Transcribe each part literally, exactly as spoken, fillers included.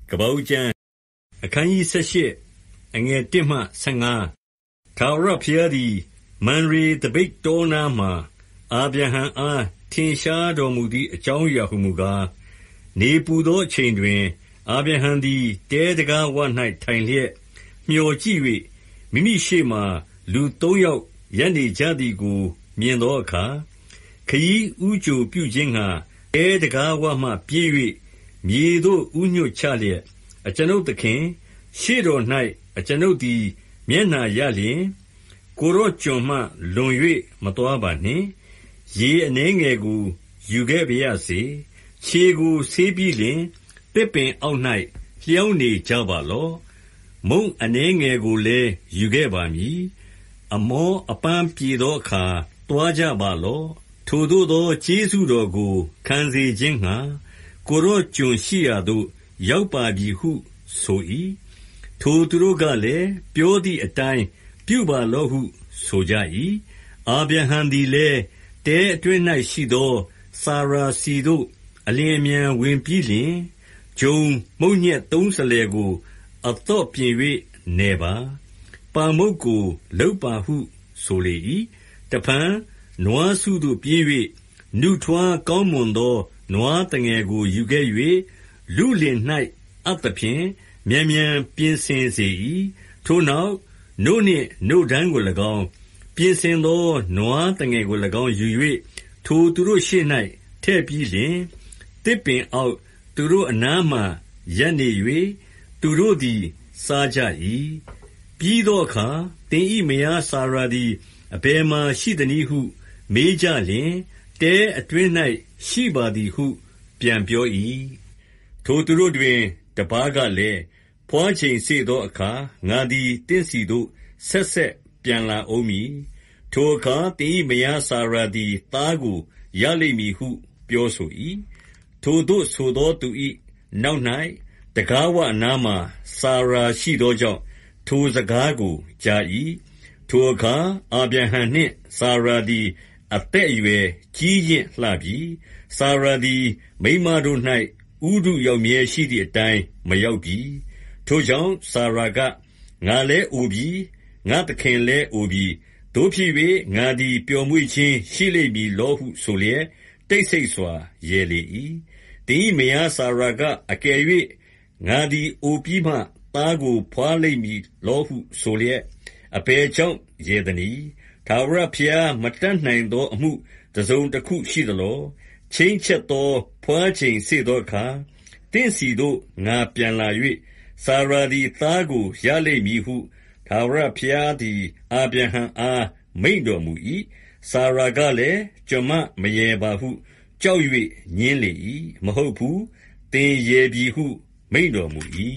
ကပောက်ကျမ်းအခန်းကြီး၁၈အငယ်၁မှ၁၅ထာဝရဘုရားသည်မန္ရေတပိတ်တောနားမှာအာဗြဟံအားထင်ရှားတော်မူသည့်အကြောင်းအရာဟူမူကားနေပူသောအချိန်တွင်အာဗြဟံသည်တဲတကားဝ၌ထိုင်လျက်မျှော်ကြည့်၍မိမိရှေ့မှလူသုံးယောက်ရပ်နေကြသည်ကိုမြင်သောအခါခရီးဥကြိုပြုခြင်းငှါတဲတကားဝမှပြေး၍မြေသို့ဥညွှတ်ချလျက်အကျွန်ုပ်သခင်ရှေ့တော်၌အကျွန်ုပ်သည်မျက်နှာရလျှင်ကိုယ်တော်ကျွန်မှလွန်၍မသွားပါနှင့်ရေအနည်းငယ်ကိုယူခဲ့ပါရစေခြေကိုဆေးပြီးလျှင်သစ်ပင်အောက်၌လျောင်းနေကြပါလော့မုန့်အနည်းငယ်ကိုလည်းယူခဲ့ပါမည်အမောအပန်းပြေသောအခါသွားကြပါလော့ထိုသို့သောကျေးဇူးတော်ကိုခံစေခြင်းငှါကိုယ်တော်ကျွန်ရှိရာသို့ရောက်ပါပြီဟုဆို၏ထိုသူတို့ကလည်းပြောသည့်အတိုင်းပြုပါလော့ဟုဆိုကြ၏အာဗြဟံသည်လည်းတဲအတွင်း၌ရှိသောစာရာစီသို့အလျင်အမြန်ဝင်ပြီးလျှင်ဂျုံမုန့်ညက်သုံးစလယ်ကိုအသော့ပြင်၍နယ်ပါပါမုတ်ကိုလုပ်ပါဟုဆိုလေ၏တဖန်နွားစုသို့ပြေး၍နုထွားကောင်းမွန်သောနွားတငယ်ကိုယူခဲ့၍လူလင်၌အပ်သဖြင့်မြန်မြန်ပြင်ဆင်စေ၏ထိုနောက်နို့နှင့်နို့ဓမ်းကို၎င်းပြင်ဆင်သောနွားတငယ်ကို၎င်းယူ၍ထိုသူတို့ရှေ့၌ထည့်ပြီးလျှင်သစ်ပင်အောက်သူတို့အနားမှာရပ်နေ၍သူတို့သည်စားကြ၏ပြီးသောအခါသင်၏မယားစာရာသည်အဘယ်မှာရှိသနည်းဟုမေးကြလျှင်တဲအတွင်း၌ရှိပါသည်ဟုပြန်ပြော၏ထိုသူတို့တွင်တပါးကလည်းဘွားချိန်စေ့သောအခါငါသည်တင့်စီသို့ဆက်ဆက်ပြန်လာဦးမည်ထိုအခါသင်၏မယားစာရာသည်သားကိုရလိမ့်မည်ဟုပြောဆို၏ထိုသို့ဆိုသောသူ၏နောက်၌တကားဝအနားမှာစာရာရှိသောကြောင့်ထိုစကားကိုကြား၏ထိုအခါအာဗြဟံနှင့်စာရာသည်အသက်အရွယ်ကြီးရင့်လှပြီစာရာသည်မိန်းမတို့၌ဥဒုရောက်မြဲရှိသည့်အတိုင်းမရောက်ပြီထိုကြောင့်စာရာကငါလည်းအိုပြီငါသခင်လည်းအိုပြီတို့ဖြစ်၍ငါသည်ပျော်မွေ့ခြင်းရှိလိမ့်မည်လောဟုဆိုလျက်တိတ်ဆိတ်စွာရဲလေ၏သင်၏မယားစာရာကအကယ်၍ငါသည်အိုပြီးမှသားကိုဖွားလိမ့်မည်လောဟုဆိုလျက်အဘယ်ကြောင့်ရဲသနည်းထာဝရဘုရားမတတ်နိုင်သောအမှုတစုံတစ်ခုရှိသလောချင်းချက်သောဖွားချိန်စေ့သောအခါတင့်စီသို့ငါပြန်လာ၍စာရာသည်သားကိုရလိမ့်မည်ဟုထာဝရဘုရားသည်အာဗြဟံအားမိန့်တော်မူ၏စာရာကလည်းကျွန်မမရဲပါဟုကြောက်၍ညင်းလေ၏မဟုတ်ဘူးသင်ရဲပြီဟုမိန့်တော်မူ၏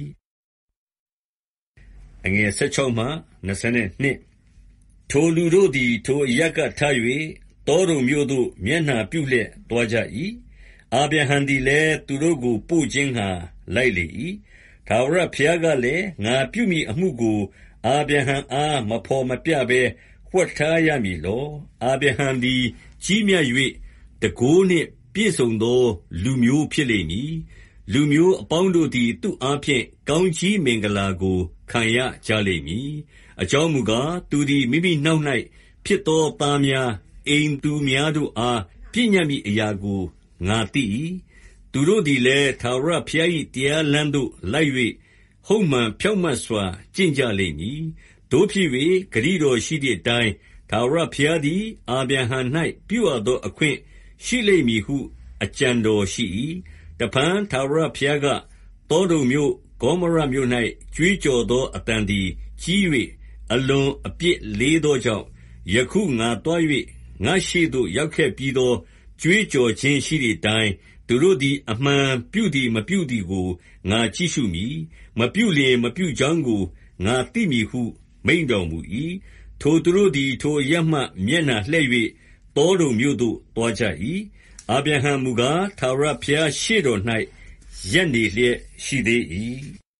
အငယ်၁၆မှ၂၂ထိုလူတို့သည်ထိုအရပ်ကထ၍တောတုံမြို့သို့မျက်နှာပြုလျက်သွားကြ၏အာဗြဟံသည်လည်းသူတို့ကိုပို့ခြင်းငှါလိုက်လေ၏ထာဝရဘုရားကလည်းငါပြုမည်အမှုကိုအာဗြဟံအားမဖော်မပြဘဲဝှက်ထားရမည်လောအာဗြဟံသည်ကြီးမြတ်၍တန်ခိုးနှင့်ပြည့်စုံသောလူမျိုးဖြစ်လိမ့်မည်လူမျိုးအပေါင်းတို့သည်သူ့အားဖြင့်ကောင်းကြီးမင်္ဂလာကိုခံရကြလိမ့်မည်အကြောင်းမူကားသူသည်မိမိနောက်၌ဖြစ်သောသားများအိမ်သူများတို့အားပြညတ်မည်အရာကိုငါသိ၏သူတို့သည်လည်းထာဝရဘုရား၏တရားလမ်းသို့လိုက်၍ဟုတ်မှန်ဖြောင့်မတ်စွာကျင့်ကြလိမ့်မည်တို့ဖြစ်၍ဂတိတော်ရှိသည့်အတိုင်းထာဝရဘုရားသည်အာဗြဟံ၌ပြုအပ်သောအခွင့်ရှိလိမ့်မည်ဟုအကြံတော်ရှိ၏တဖန်ထာဝရဘုရားကတောတုံမြို့ဂေါမောရမြို့၌ကြွေးကြော်သောအသံသည်ကြီး၍အလွန်အပြစ်လေးသောကြောင့်ယခုငါသွား၍ငါရှေ့သို့ရောက်ခဲ့ပြီးသောကြွေးကြော်ခြင်းရှိသည့်အတိုင်းသူတို့သည်အမှန်ပြုသည်မပြုသည်ကိုငါကြည့်ရှုမည်မပြုလျင်မပြုကြောင်းကိုငါသိမည်ဟုမိန့်တော်မူ၏ထိုသူတို့သည်ထိုအရပ်မှမျက်နှာလှည့်၍တောတုံမြို့သို့သွားကြ၏အာဗြဟံမူကားထာဝရဘုရားရှေ့တော်၌ရပ်နေလျက်ရှိသေး၏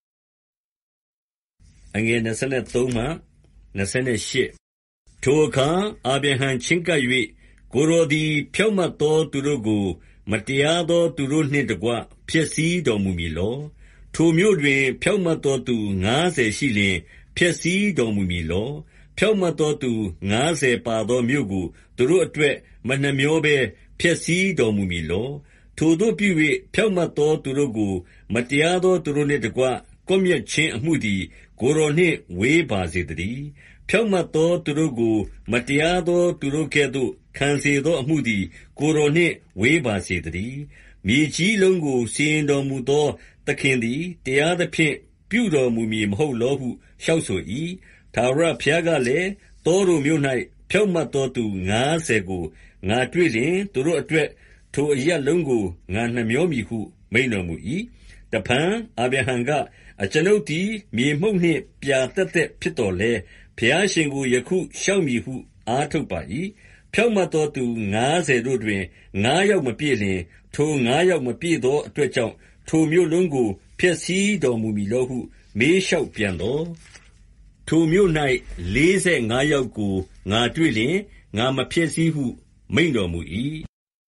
အငယ်၂၃မှ၂၈ထိုအခါအာဗြဟံချဉ်းကပ်၍ကိုယ်တော်သည်ဖြောင့်မတ်သောသူတို့ကိုမတရားသောသူတို့နှင့်တကွဖျက်ဆီးတော်မူမည်လောထိုမြို့တွင် ဖြောင့်မတ်သောသူငါးဆယ်ရှိလျှင် ဖျက်ဆီးတော်မူမည်လော။ ဖြောင့်မတ်သောသူငါးဆယ်ပါသောမြို့ကို သူတို့အတွက် မနှမြောဘဲ ဖျက်ဆီးတော်မူမည်လော။ ထိုသို့ပြု၍ ဖြောင့်မတ်သောသူတို့ကို မတရားသောသူတို့နှင့်တကွ ကွပ်မျက်ခြင်းအမှုသည် ကိုယ်တော်နှင့် ဝေးပါစေသတည်း။ ဖြောင့်မတ်သောသူတို့ကို မတရားသောသူတို့ကဲ့သို့ ခံစေသောအမှုသည် ကိုယ်တော်နှင့် ဝေးပါစေသတည်း။ မြေကြီးလုံးကို စီရင်တော်မူသော သခင်သည် တရားသဖြင့် ပြုတော်မူမည်မဟုတ်လောဟု လျှောက်ဆို၏။ ထာဝရဘုရားကလည်း၊ သောဒုံမြို့၌ ဖြောင့်မတ်သောသူငါးဆယ်ကို ငါတွေ့လျှင် သူတို့အတွက် ထိုအရပ်လုံးကို ငါနှမြောမည်ဟု မိန့်တော်မူ၏။ တဖန် အာဗြဟံက၊ အကျွန်ုပ်သည် မြေမှုန့်နှင့် ပြာသက်သက်ဖြစ်သော်လည်း၊ ဘုရားရှင်ကို ယခုလျှောက်မည်ဟု အားထုတ်ပါ၏။ ဖြောင့်မတ်သောသူငါးဆယ်တို့တွင် ငါးယောက်မပြည့်လျှင်၊ ထိုငါးယောက်မပြည့်သောအတွက်ကြောင့် ထိုမြို့လုံးကို ဖျက်ဆီးတော်မူမည်လောဟု မေးလျှောက်ပြန်သော်၊ ထိုမြို့၌ လေးဆယ်ငါးယောက်ကို ငါတွေ့လျှင် ငါမဖျက်ဆီးဟု မိန့်တော်မူ၏။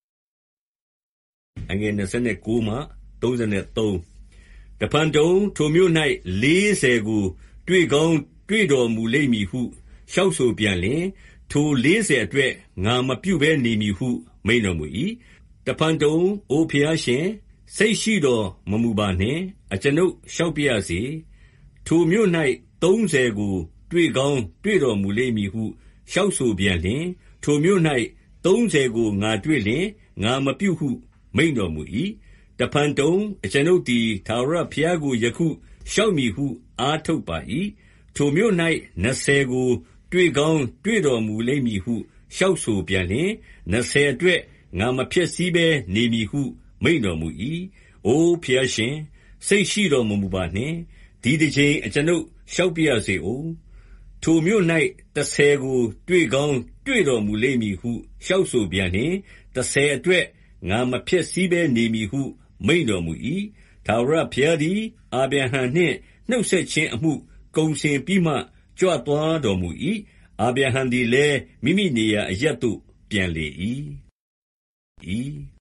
တဖန်တုံ၊ ထိုမြို့၌ လေးဆယ်ကို တွေ့ကောင်းတွေ့တော်မူလိမ့်မည်ဟု လျှောက်ဆိုပြန်လျှင်၊ ထိုလေးဆယ်အတွက် ငါမပြုဘဲနေမည်ဟု မိန့်တော်မူ၏။ တဖန်တုံ၊ အိုဘုရားရှင်၊ စိတ်ရှိတော်မမူပါနှင့်။ အကျွန်ုပ်လျှောက်ပါရစေ။ ထိုမြို့၌ သုံးဆယ်ကို တွေ့ကောင်းတွေ့တော်မူလိမ့်မည်ဟု လျှောက်ဆိုပြန်လျှင်၊ ထိုမြို့၌ သုံးဆယ်ကို ငါတွေ့လျှင် ငါမပြုဟု မိန့်တော်မူ၏။ တဖန်တုံ၊ အကျွန်ုပ်သည် ထာဝရဘုရားကို ယခုလျှောက်မည်ဟု အားထုတ်ပါ၏။ ထိုမြို့၌ နှစ်ဆယ်ကို တွေ့ကောင်းတွေ့တော်မူလိမ့်မည်ဟု လျှောက်ဆိုပြန်လျှင်၊ နှစ်ဆယ်အတွက် ငါမဖျက်ဆီးဘဲနေမည်ဟု မိန့်တော်မူ၏။ အိုဘုရားရှင်၊ စိတ်ရှိတော်မမူပါနှင့်။ ဒီတကြိမ် အကျွန်ုပ်လျှောက်ပါရစေဦး။ ထိုမြို့၌ တဆယ်ကို တွေ့ကောင်းတွေ့တော်မူလိမ့်မည်ဟု လျှောက်ဆိုပြန်လျှင်၊ တဆယ်အတွက် ငါမဖျက်ဆီးဘဲနေမည်ဟု မိန့်တော်မူ၏။ ထာဝရဘုရားသည် အာဗြဟံနှင့် နှုတ်ဆက်ခြင်းအမှု ကုန်စင်ပြီးမှ ကြွသွားတော်မူ၏။ အာဗြဟံသည်လည်း မိမိနေရာအရပ်သို့ ပြန်လေ၏။